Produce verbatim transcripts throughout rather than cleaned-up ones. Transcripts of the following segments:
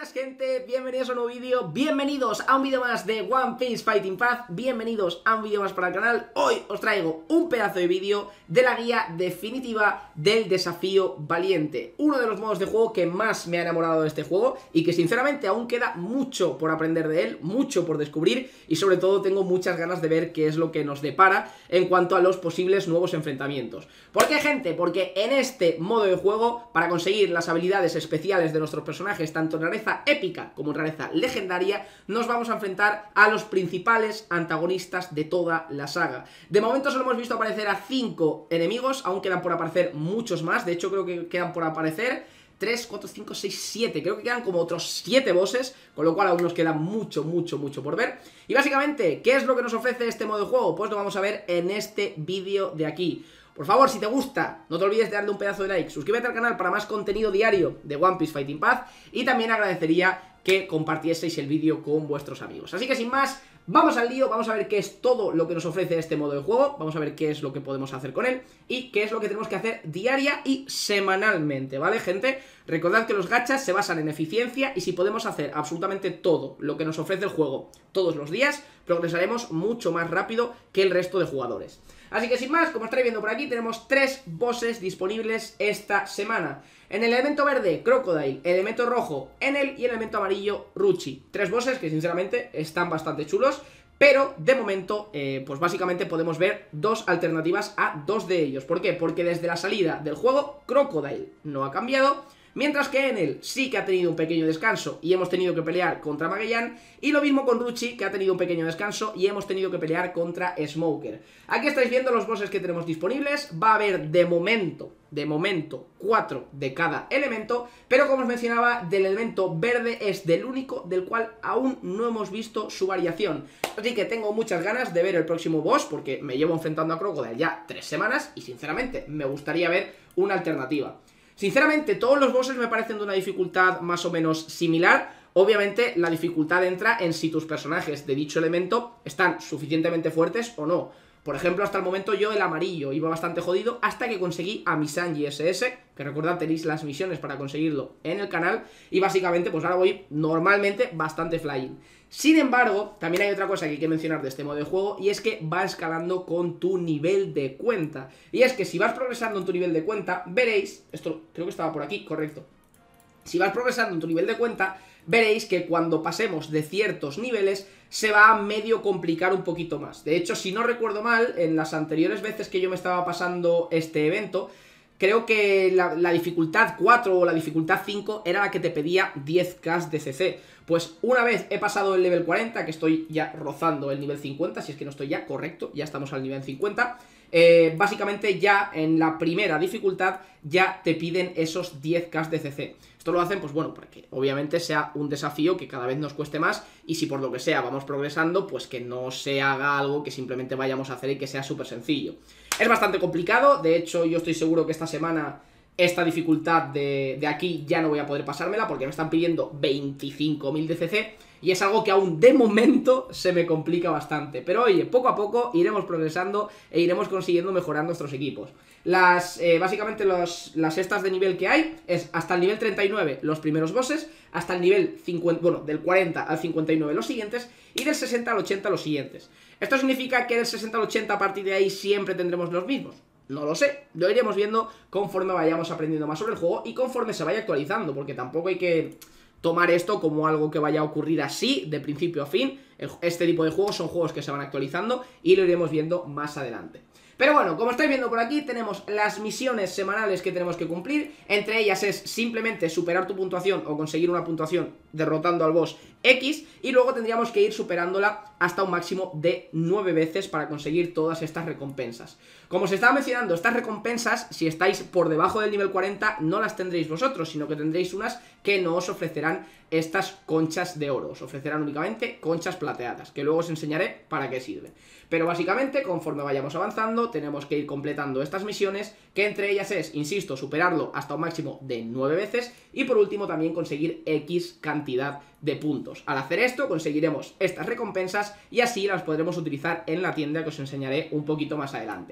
buenas gente, bienvenidos a un nuevo vídeo, bienvenidos a un vídeo más de One Piece Fighting Path, bienvenidos a un vídeo más para el canal. Hoy os traigo un pedazo de vídeo de la guía definitiva del desafío valiente, uno de los modos de juego que más me ha enamorado de este juego y que sinceramente aún queda mucho por aprender de él, mucho por descubrir y sobre todo tengo muchas ganas de ver qué es lo que nos depara en cuanto a los posibles nuevos enfrentamientos. ¿Por qué, gente? Porque en este modo de juego, para conseguir las habilidades especiales de nuestros personajes, tanto en rareza épica como en rareza legendaria, nos vamos a enfrentar a los principales antagonistas de toda la saga. De momento solo hemos visto aparecer a cinco enemigos, aún quedan por aparecer muchos más, de hecho creo que quedan por aparecer tres, cuatro, cinco, seis, siete, creo que quedan como otros siete bosses, con lo cual aún nos queda mucho, mucho, mucho por ver. Y básicamente, ¿qué es lo que nos ofrece este modo de juego? Pues lo vamos a ver en este vídeo de aquí. Por favor, si te gusta, no te olvides de darle un pedazo de like, suscríbete al canal para más contenido diario de One Piece Fighting Path y también agradecería que compartieseis el vídeo con vuestros amigos. Así que sin más, vamos al lío, vamos a ver qué es todo lo que nos ofrece este modo de juego, vamos a ver qué es lo que podemos hacer con él y qué es lo que tenemos que hacer diaria y semanalmente, ¿vale, gente? Recordad que los gachas se basan en eficiencia y si podemos hacer absolutamente todo lo que nos ofrece el juego todos los días, progresaremos mucho más rápido que el resto de jugadores. Así que sin más, como estáis viendo por aquí, tenemos tres bosses disponibles esta semana. En el elemento verde, Crocodile, el elemento rojo, Enel y el elemento amarillo, Ruchi. Tres bosses que sinceramente están bastante chulos, pero de momento, eh, pues básicamente podemos ver dos alternativas a dos de ellos. ¿Por qué? Porque desde la salida del juego, Crocodile no ha cambiado, mientras que Enel sí que ha tenido un pequeño descanso y hemos tenido que pelear contra Magellan, y lo mismo con Ruchi, que ha tenido un pequeño descanso y hemos tenido que pelear contra Smoker. Aquí estáis viendo los bosses que tenemos disponibles, va a haber de momento, de momento, cuatro de cada elemento, pero como os mencionaba, del elemento verde es del único del cual aún no hemos visto su variación. Así que tengo muchas ganas de ver el próximo boss, porque me llevo enfrentando a Crocodile ya tres semanas y sinceramente me gustaría ver una alternativa. Sinceramente, todos los bosses me parecen de una dificultad más o menos similar. Obviamente, la dificultad entra en si tus personajes de dicho elemento están suficientemente fuertes o no. Por ejemplo, hasta el momento yo el amarillo iba bastante jodido hasta que conseguí a Misanji ese ese, que recordad tenéis las misiones para conseguirlo en el canal, y básicamente pues ahora voy normalmente bastante flying. Sin embargo, también hay otra cosa que hay que mencionar de este modo de juego y es que va escalando con tu nivel de cuenta. Y es que si vas progresando en tu nivel de cuenta, veréis, esto creo que estaba por aquí, correcto. Si vas progresando en tu nivel de cuenta, veréis que cuando pasemos de ciertos niveles se va a medio complicar un poquito más. De hecho, si no recuerdo mal, en las anteriores veces que yo me estaba pasando este evento, creo que la, la dificultad cuatro o la dificultad cinco era la que te pedía diez K de C C. Pues una vez he pasado el level cuarenta, que estoy ya rozando el nivel cincuenta, si es que no estoy ya, correcto, ya estamos al nivel cincuenta, eh, básicamente ya en la primera dificultad ya te piden esos diez K de C C. Esto lo hacen, pues bueno, para que obviamente sea un desafío que cada vez nos cueste más y si por lo que sea vamos progresando, pues que no se haga algo que simplemente vayamos a hacer y que sea súper sencillo. Es bastante complicado, de hecho yo estoy seguro que esta semana esta dificultad de, de aquí ya no voy a poder pasármela porque me están pidiendo veinticinco mil de C C y es algo que aún de momento se me complica bastante. Pero oye, poco a poco iremos progresando e iremos consiguiendo mejorar nuestros equipos. Las, eh, básicamente los, las estas de nivel que hay es hasta el nivel treinta y nueve los primeros bosses, hasta el nivel cincuenta, bueno, del cuarenta al cincuenta y nueve los siguientes y del sesenta al ochenta los siguientes. ¿Esto significa que del sesenta al ochenta a partir de ahí siempre tendremos los mismos? No lo sé, lo iremos viendo conforme vayamos aprendiendo más sobre el juego y conforme se vaya actualizando, porque tampoco hay que tomar esto como algo que vaya a ocurrir así, de principio a fin. Este tipo de juegos son juegos que se van actualizando y lo iremos viendo más adelante. Pero bueno, como estáis viendo por aquí, tenemos las misiones semanales que tenemos que cumplir. Entre ellas es simplemente superar tu puntuación o conseguir una puntuación derrotando al boss X. Y luego tendríamos que ir superándola hasta un máximo de nueve veces para conseguir todas estas recompensas. Como os estaba mencionando, estas recompensas, si estáis por debajo del nivel cuarenta, no las tendréis vosotros, sino que tendréis unas que no os ofrecerán estas conchas de oro. Os ofrecerán únicamente conchas plateadas, que luego os enseñaré para qué sirven. Pero básicamente, conforme vayamos avanzando, tenemos que ir completando estas misiones, que entre ellas es, insisto, superarlo hasta un máximo de nueve veces y por último también conseguir X cantidad de puntos. Al hacer esto conseguiremos estas recompensas y así las podremos utilizar en la tienda que os enseñaré un poquito más adelante.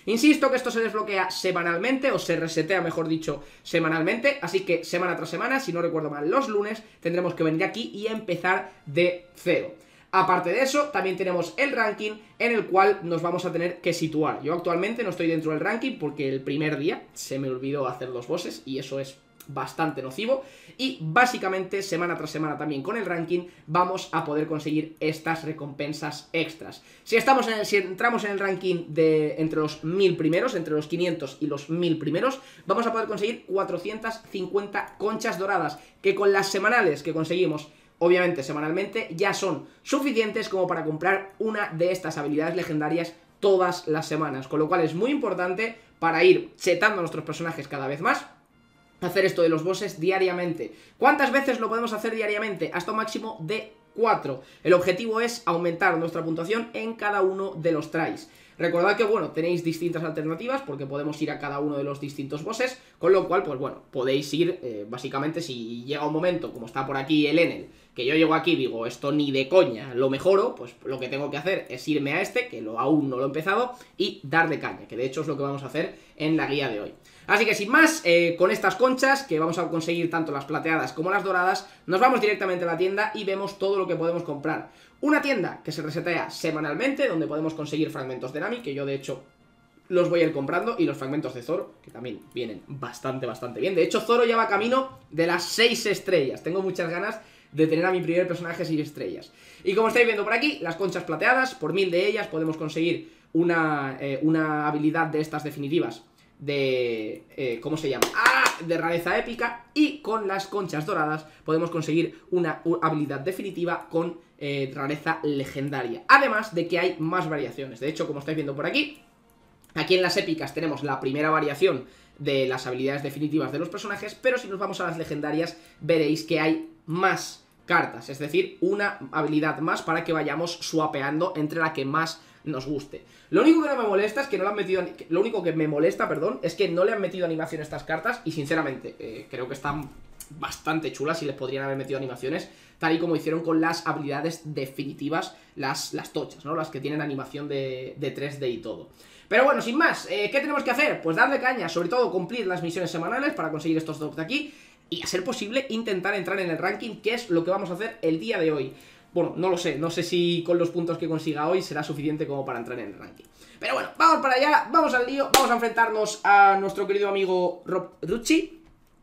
Insisto que esto se desbloquea semanalmente, o se resetea, mejor dicho, semanalmente, así que semana tras semana, si no recuerdo mal, los lunes tendremos que venir aquí y empezar de cero. Aparte de eso, también tenemos el ranking en el cual nos vamos a tener que situar. Yo actualmente no estoy dentro del ranking porque el primer día se me olvidó hacer los bosses y eso es bastante nocivo, y básicamente semana tras semana también con el ranking vamos a poder conseguir estas recompensas extras. Si estamos en el, si entramos en el ranking de entre los mil primeros, entre los quinientos y los mil primeros, vamos a poder conseguir cuatrocientas cincuenta conchas doradas, que con las semanales que conseguimos, obviamente semanalmente, ya son suficientes como para comprar una de estas habilidades legendarias todas las semanas, con lo cual es muy importante para ir chetando a nuestros personajes cada vez más, hacer esto de los bosses diariamente. ¿Cuántas veces lo podemos hacer diariamente? Hasta un máximo de cuatro. El objetivo es aumentar nuestra puntuación en cada uno de los tries. Recordad que, bueno, tenéis distintas alternativas porque podemos ir a cada uno de los distintos bosses, con lo cual, pues bueno, podéis ir, eh, básicamente, si llega un momento, como está por aquí el Enel, que yo llego aquí y digo, esto ni de coña lo mejoro, pues lo que tengo que hacer es irme a este, que lo, aún no lo he empezado, y darle caña, que de hecho es lo que vamos a hacer en la guía de hoy. Así que sin más, eh, con estas conchas, que vamos a conseguir tanto las plateadas como las doradas, nos vamos directamente a la tienda y vemos todo lo que podemos comprar. Una tienda que se resetea semanalmente, donde podemos conseguir fragmentos de Nami, que yo de hecho los voy a ir comprando, y los fragmentos de Zoro, que también vienen bastante, bastante bien. De hecho, Zoro ya va camino de las seis estrellas. Tengo muchas ganas de tener a mi primer personaje seis estrellas. Y como estáis viendo por aquí, las conchas plateadas, por mil de ellas podemos conseguir una, eh, una habilidad de estas definitivas de... Eh, ¿cómo se llama? ¡Ah! De rareza épica, y con las conchas doradas podemos conseguir una, una habilidad definitiva con eh, rareza legendaria. Además de que hay más variaciones. De hecho, como estáis viendo por aquí, aquí en las épicas tenemos la primera variación de las habilidades definitivas de los personajes, pero si nos vamos a las legendarias veréis que hay más cartas, es decir, una habilidad más para que vayamos swapeando entre la que más nos guste. Lo único que no me molesta es que no le han metido, lo único que me molesta, perdón, es que no le han metido animación a estas cartas, y sinceramente eh, creo que están bastante chulas y les podrían haber metido animaciones, tal y como hicieron con las habilidades definitivas, las, las tochas, ¿no? Las que tienen animación de, de tres D y todo. Pero bueno, sin más, eh, ¿qué tenemos que hacer? Pues darle caña, sobre todo cumplir las misiones semanales para conseguir estos drops de aquí, y a ser posible intentar entrar en el ranking, que es lo que vamos a hacer el día de hoy. Bueno, no lo sé, no sé si con los puntos que consiga hoy será suficiente como para entrar en el ranking. Pero bueno, vamos para allá, vamos al lío, vamos a enfrentarnos a nuestro querido amigo Rob Rucci,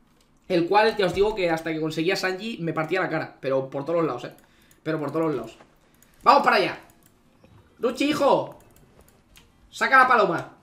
el cual ya os digo que hasta que conseguía Sanji me partía la cara, pero por todos los lados, eh. Pero por todos los lados. ¡Vamos para allá! ¡Rucci, hijo! ¡Saca la paloma!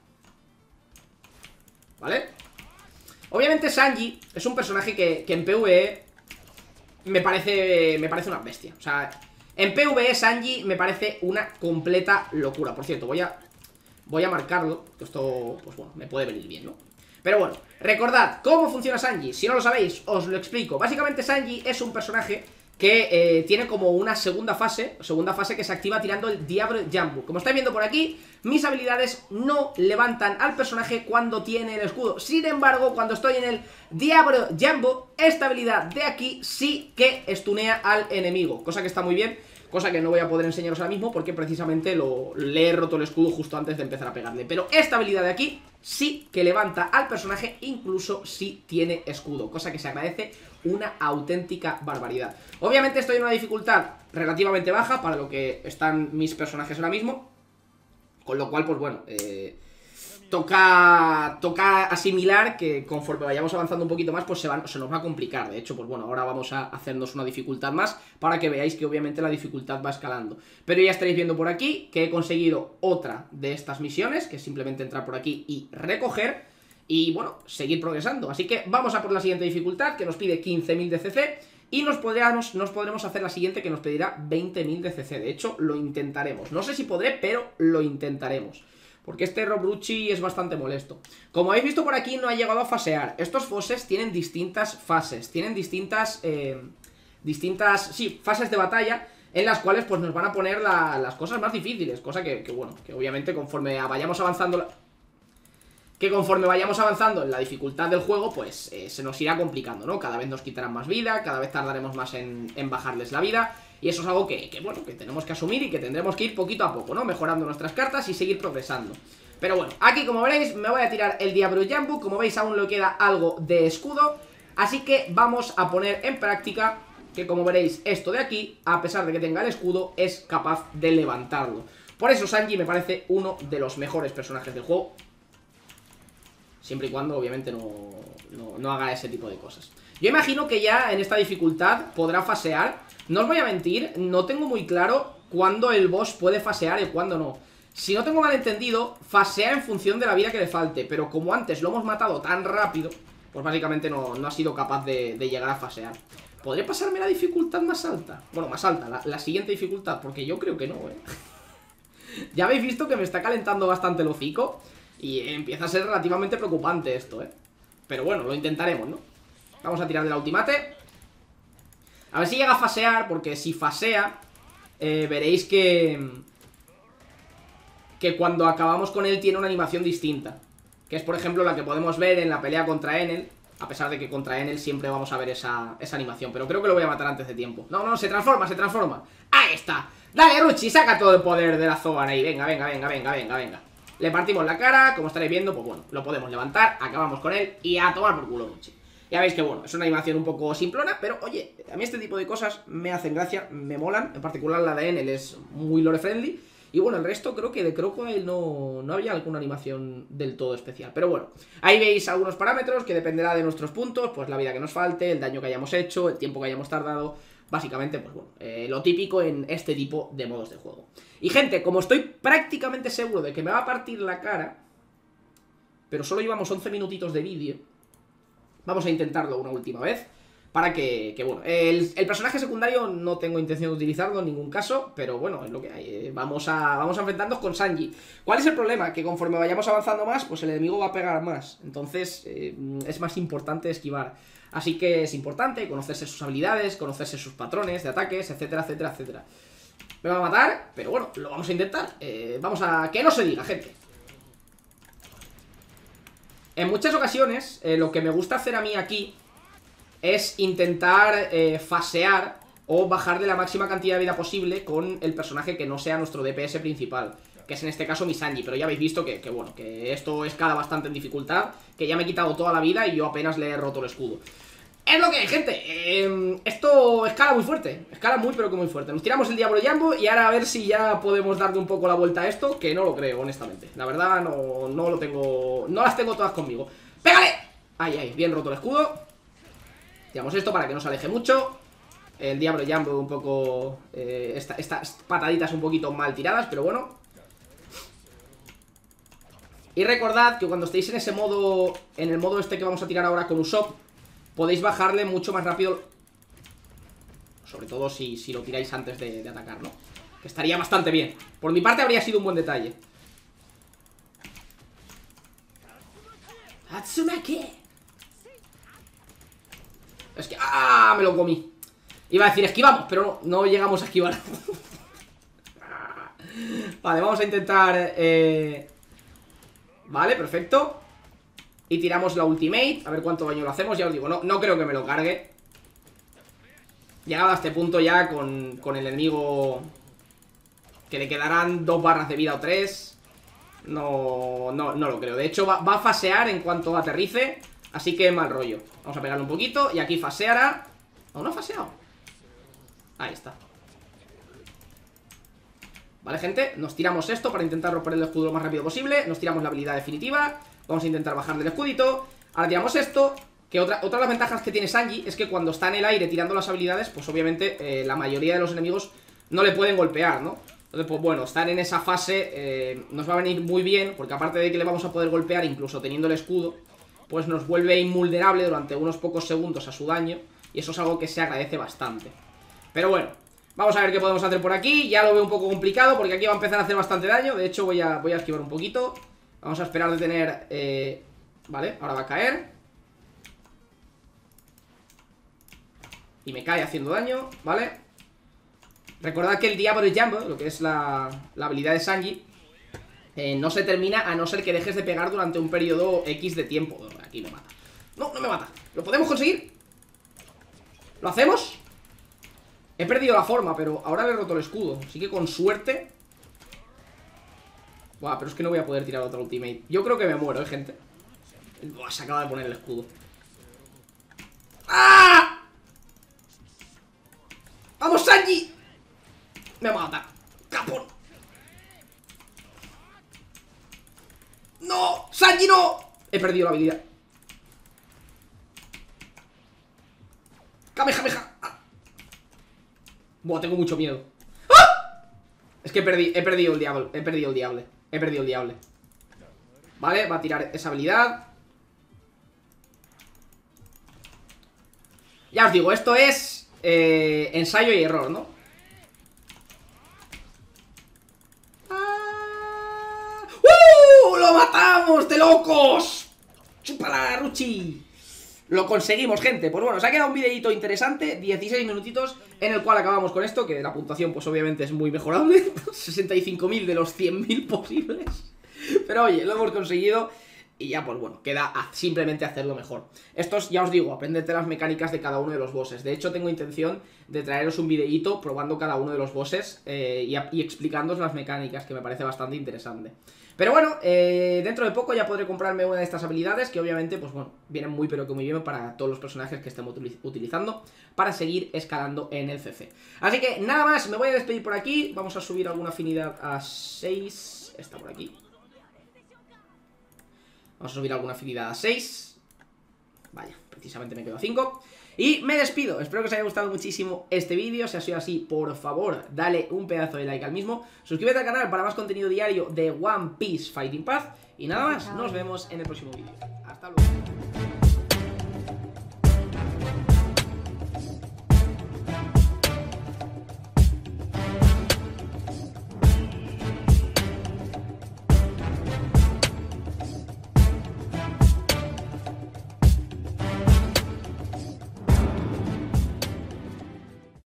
¿Vale? Obviamente Sanji es un personaje que, que en PvE me parece, me parece una bestia. O sea, en PvE Sanji me parece una completa locura. Por cierto, voy a, voy a marcarlo, que esto, pues bueno, me puede venir bien, ¿no? Pero bueno, recordad cómo funciona Sanji. Si no lo sabéis, os lo explico. Básicamente Sanji es un personaje que eh, tiene como una segunda fase, segunda fase que se activa tirando el Diablo Jambu. Como estáis viendo por aquí, mis habilidades no levantan al personaje cuando tiene el escudo. Sin embargo, cuando estoy en el Diablo Jambu, esta habilidad de aquí sí que estunea al enemigo, cosa que está muy bien, cosa que no voy a poder enseñaros ahora mismo porque precisamente lo, le he roto el escudo justo antes de empezar a pegarle. Pero esta habilidad de aquí sí que levanta al personaje incluso si tiene escudo, cosa que se agradece una auténtica barbaridad. Obviamente estoy en una dificultad relativamente baja para lo que están mis personajes ahora mismo, con lo cual, pues bueno, eh, toca, toca asimilar que conforme vayamos avanzando un poquito más, pues se, van, se nos va a complicar. De hecho, pues bueno, ahora vamos a hacernos una dificultad más para que veáis que obviamente la dificultad va escalando. Pero ya estaréis viendo por aquí que he conseguido otra de estas misiones, que es simplemente entrar por aquí y recoger, y bueno, seguir progresando. Así que vamos a por la siguiente dificultad, que nos pide quince mil de C C, y nos podremos, nos podremos hacer la siguiente, que nos pedirá veinte mil de C C. De hecho, lo intentaremos. No sé si podré, pero lo intentaremos, porque este Rob Rucci es bastante molesto. Como habéis visto por aquí, no ha llegado a fasear. Estos bosses tienen distintas fases, tienen distintas, eh, distintas, sí, fases de batalla, en las cuales pues nos van a poner la, las cosas más difíciles. Cosa que, que bueno, que obviamente conforme vayamos avanzando la... que conforme vayamos avanzando en la dificultad del juego, pues eh, se nos irá complicando, ¿no? Cada vez nos quitarán más vida, cada vez tardaremos más en, en bajarles la vida. Y eso es algo que, que, bueno, que tenemos que asumir y que tendremos que ir poquito a poco, ¿no? Mejorando nuestras cartas y seguir progresando. Pero bueno, aquí como veréis me voy a tirar el Diablo Jambu. Como veis aún le queda algo de escudo, así que vamos a poner en práctica que, como veréis, esto de aquí, a pesar de que tenga el escudo, es capaz de levantarlo. Por eso Sanji me parece uno de los mejores personajes del juego, siempre y cuando obviamente no, no, no haga ese tipo de cosas. Yo imagino que ya en esta dificultad podrá fasear. No os voy a mentir, no tengo muy claro cuándo el boss puede fasear y cuándo no. Si no tengo mal entendido, fasea en función de la vida que le falte, pero como antes lo hemos matado tan rápido, pues básicamente no, no ha sido capaz de, de llegar a fasear. ¿Podría pasarme la dificultad más alta? Bueno, más alta, la, la siguiente dificultad, porque yo creo que no, ¿eh? Ya habéis visto que me está calentando bastante el hocico y empieza a ser relativamente preocupante esto, ¿eh? Pero bueno, lo intentaremos, ¿no? Vamos a tirar de la ultimate. A ver si llega a fasear, porque si fasea, eh, veréis que... que cuando acabamos con él tiene una animación distinta. Que es, por ejemplo, la que podemos ver en la pelea contra Enel. A pesar de que contra Enel siempre vamos a ver esa, esa animación. Pero creo que lo voy a matar antes de tiempo. No, no, se transforma, se transforma. ¡Ahí está! Dale, Ruchi, saca todo el poder de la Zoan ahí. Venga, venga, venga, venga, venga, venga. Le partimos la cara, como estaréis viendo, pues bueno, lo podemos levantar, acabamos con él y a tomar por culo, Ruchi. Ya veis que bueno, es una animación un poco simplona, pero oye, a mí este tipo de cosas me hacen gracia, me molan. En particular la de Enel es muy lore friendly. Y bueno, el resto creo que de Crocodile no, no había alguna animación del todo especial. Pero bueno, ahí veis algunos parámetros que dependerá de nuestros puntos. Pues la vida que nos falte, el daño que hayamos hecho, el tiempo que hayamos tardado. Básicamente, pues bueno, eh, lo típico en este tipo de modos de juego. Y gente, como estoy prácticamente seguro de que me va a partir la cara, pero solo llevamos once minutitos de vídeo, vamos a intentarlo una última vez. Para que, que bueno, el, el personaje secundario no tengo intención de utilizarlo en ningún caso, pero bueno, es lo que hay. Vamos a, vamos a enfrentarnos con Sanji. ¿Cuál es el problema? Que conforme vayamos avanzando más, pues el enemigo va a pegar más. Entonces eh, es más importante esquivar. Así que es importante conocerse sus habilidades, conocerse sus patrones de ataques, etcétera, etcétera, etcétera. Me va a matar, pero bueno, lo vamos a intentar. eh, Vamos a... que no se diga, gente. En muchas ocasiones, eh, lo que me gusta hacer a mí aquí es intentar eh, fasear o bajar de la máxima cantidad de vida posible con el personaje que no sea nuestro D P S principal, que es en este caso mi Sanji. Pero ya habéis visto que, que bueno, que esto escala bastante en dificultad, que ya me he quitado toda la vida y yo apenas le he roto el escudo. Es lo que hay, gente. eh, Esto escala muy fuerte, escala muy pero que muy fuerte. Nos tiramos el Diablo Jambu y ahora a ver si ya podemos darle un poco la vuelta a esto, que no lo creo, honestamente. La verdad no, no lo tengo, no las tengo todas conmigo. ¡Pégale! Ahí, ahí, bien roto el escudo. Tiramos esto para que no se aleje mucho. El Diablo Jambu un poco... Eh, esta, estas pataditas un poquito mal tiradas, pero bueno. Y recordad que cuando estéis en ese modo... En el modo este que vamos a tirar ahora con Usopp, podéis bajarle mucho más rápido. Sobre todo si, si lo tiráis antes de, de atacar, ¿no? Que estaría bastante bien. Por mi parte habría sido un buen detalle. Tatsumaki. Es que... ¡ah! Me lo comí. Iba a decir esquivamos, pero no, no llegamos a esquivar. Vale, vamos a intentar... Eh... Vale, perfecto. Y tiramos la ultimate. A ver cuánto daño lo hacemos. Ya os digo, no, no creo que me lo cargue. Llegado a este punto ya con, con el enemigo, que le quedarán dos barras de vida o tres. No, no, no lo creo. De hecho va, va a fasear en cuanto aterrice. Así que mal rollo. Vamos a pegarle un poquito y aquí faseará. ¿Aún no ha faseado? Ahí está. Vale, gente, nos tiramos esto para intentar romper el escudo lo más rápido posible. Nos tiramos la habilidad definitiva. Vamos a intentar bajarle el escudito. Ahora tiramos esto. Que otra, otra de las ventajas que tiene Sanji es que cuando está en el aire tirando las habilidades, pues obviamente eh, la mayoría de los enemigos no le pueden golpear, ¿no? Entonces, pues bueno, estar en esa fase eh, nos va a venir muy bien, porque aparte de que le vamos a poder golpear incluso teniendo el escudo, pues nos vuelve invulnerable durante unos pocos segundos a su daño. Y eso es algo que se agradece bastante. Pero bueno, vamos a ver qué podemos hacer por aquí. Ya lo veo un poco complicado porque aquí va a empezar a hacer bastante daño. De hecho voy a, voy a esquivar un poquito. Vamos a esperar de tener... Eh... Vale, ahora va a caer. Y me cae haciendo daño, ¿vale? Recordad que el Diablo Jambu, lo que es la, la habilidad de Sanji, eh, no se termina a no ser que dejes de pegar durante un periodo X de tiempo. Aquí me mata. No, no me mata. ¿Lo podemos conseguir? ¿Lo hacemos? He perdido la forma, pero ahora le he roto el escudo. Así que con suerte. Buah, pero es que no voy a poder tirar otra ultimate. Yo creo que me muero, eh, gente. Buah, se acaba de poner el escudo. ¡Ah! ¡Vamos, Sanji! Me mata. ¡Capón! ¡No! ¡Sanji, no! He perdido la habilidad. ¡Kamehameha! Ah. Buah, tengo mucho miedo. ¡Ah! Es que he, perdi he perdido el diablo. He perdido el diablo. He perdido el diablo. Vale, va a tirar esa habilidad. Ya os digo, esto es eh, ensayo y error, ¿no? ¡Ah! ¡Uh! ¡Lo matamos, de locos! ¡Chúpala, Ruchi! Lo conseguimos, gente. Pues bueno, se ha quedado un videito interesante, dieciséis minutitos, en el cual acabamos con esto, que la puntuación pues obviamente es muy mejorable. sesenta y cinco mil de los cien mil posibles. Pero oye, lo hemos conseguido. Y ya pues bueno, queda a simplemente hacerlo mejor. Estos, ya os digo, aprendete las mecánicas de cada uno de los bosses. De hecho tengo intención de traeros un videíto probando cada uno de los bosses eh, y, y explicándoos las mecánicas, que me parece bastante interesante. Pero bueno, eh, dentro de poco ya podré comprarme una de estas habilidades, que obviamente pues bueno, vienen muy pero que muy bien para todos los personajes que estemos utilizando para seguir escalando en el C C. Así que nada más, me voy a despedir por aquí. Vamos a subir alguna afinidad a seis. Está por aquí. Vamos a subir alguna afinidad a seis. Vaya, precisamente me quedo a cinco. Y me despido, espero que os haya gustado muchísimo este vídeo. Si ha sido así, por favor, dale un pedazo de like al mismo. Suscríbete al canal para más contenido diario de One Piece Fighting Path. Y nada más, nos vemos en el próximo vídeo.